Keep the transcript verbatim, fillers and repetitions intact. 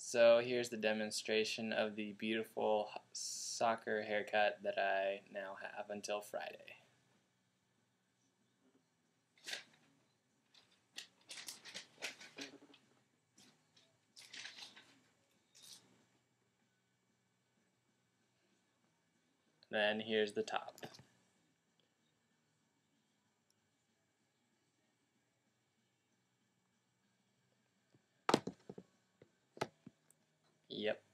So here's the demonstration of the beautiful soccer haircut that I now have until Friday. Then here's the top. Yep.